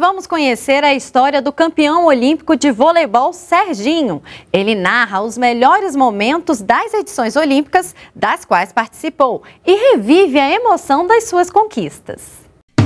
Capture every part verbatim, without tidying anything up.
vamos conhecer a história do campeão olímpico de voleibol Serginho. Ele narra os melhores momentos das edições olímpicas das quais participou e revive a emoção das suas conquistas.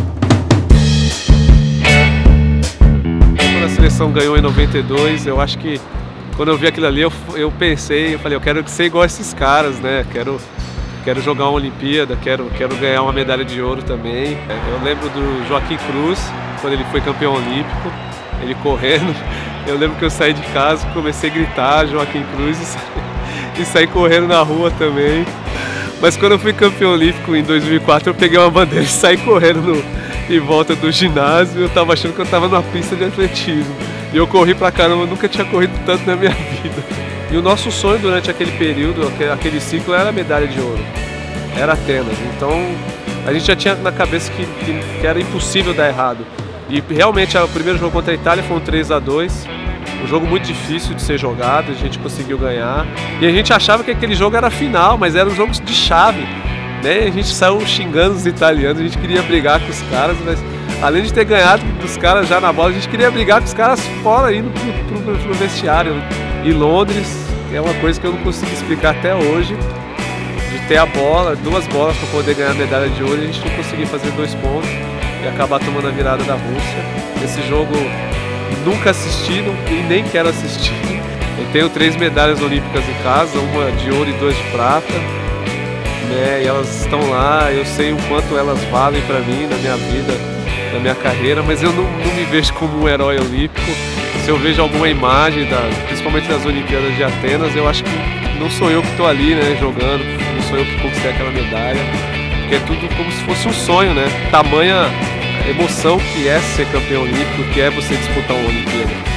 Quando a seleção ganhou em noventa e dois, eu acho que quando eu vi aquilo ali, eu, eu pensei, eu falei, eu quero ser igual a esses caras, né? Quero, quero jogar uma Olimpíada, quero, quero ganhar uma medalha de ouro também. Eu lembro do Joaquim Cruz, quando ele foi campeão olímpico, ele correndo. Eu lembro que eu saí de casa, comecei a gritar Joaquim Cruz e saí, e saí correndo na rua também. Mas quando eu fui campeão olímpico em dois mil e quatro, eu peguei uma bandeira e saí correndo no, em volta do ginásio. Eu tava achando que eu tava numa pista de atletismo. E eu corri pra caramba, eu nunca tinha corrido tanto na minha vida. E o nosso sonho durante aquele período, aquele ciclo, era a medalha de ouro. Era Atenas. Então a gente já tinha na cabeça que, que, que era impossível dar errado. E realmente o primeiro jogo contra a Itália foi um três a dois. Um jogo muito difícil de ser jogado, a gente conseguiu ganhar. E a gente achava que aquele jogo era final, mas era um jogo de chave, né? A gente saiu xingando os italianos, a gente queria brigar com os caras, mas além de ter ganhado dos caras já na bola, a gente queria brigar com os caras fora, indo pro, pro, pro vestiário. E Londres é uma coisa que eu não consigo explicar até hoje, de ter a bola, duas bolas para poder ganhar a medalha de ouro, e a gente não conseguir fazer dois pontos e acabar tomando a virada da Rússia. Esse jogo nunca assisti e nem quero assistir. Eu tenho três medalhas olímpicas em casa, uma de ouro e duas de prata, né? E elas estão lá, eu sei o quanto elas valem para mim na minha vida, na minha carreira, mas eu não, não me vejo como um herói olímpico. Se eu vejo alguma imagem, da, principalmente das Olimpíadas de Atenas, eu acho que não sou eu que estou ali, né, jogando, não sou eu que conquistei aquela medalha, porque é tudo como se fosse um sonho, né? Tamanha emoção que é ser campeão olímpico, que é você disputar uma Olimpíada.